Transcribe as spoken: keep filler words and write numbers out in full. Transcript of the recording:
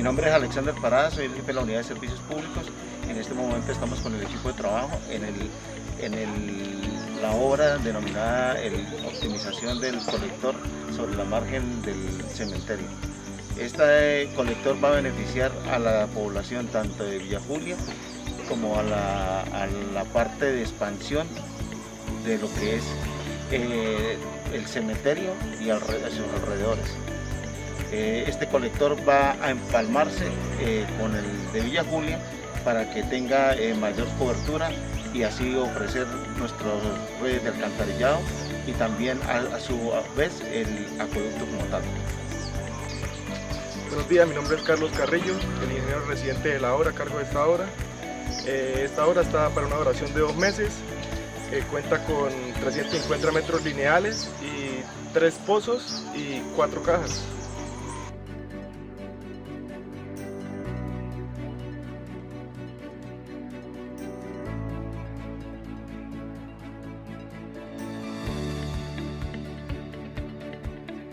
nombre es Alexander Parada, soy el jefe de la Unidad de Servicios Públicos. En este momento estamos con el equipo de trabajo en, el, en el, la obra denominada el, optimización del colector sobre la margen del cementerio. Este colector va a beneficiar a la población tanto de Villa Julia como a la, a la parte de expansión de lo que es eh, el cementerio y a sus alrededores. Eh, este colector va a empalmarse eh, con el de Villa Julia para que tenga eh, mayor cobertura y así ofrecer nuestras redes de alcantarillado y también a, a su vez el acueducto como tal. Buenos días, mi nombre es Carlos Carrillo, el ingeniero residente de la obra a cargo de esta obra. Eh, esta obra está para una duración de dos meses, eh, cuenta con trescientos cincuenta metros lineales y tres pozos y cuatro cajas.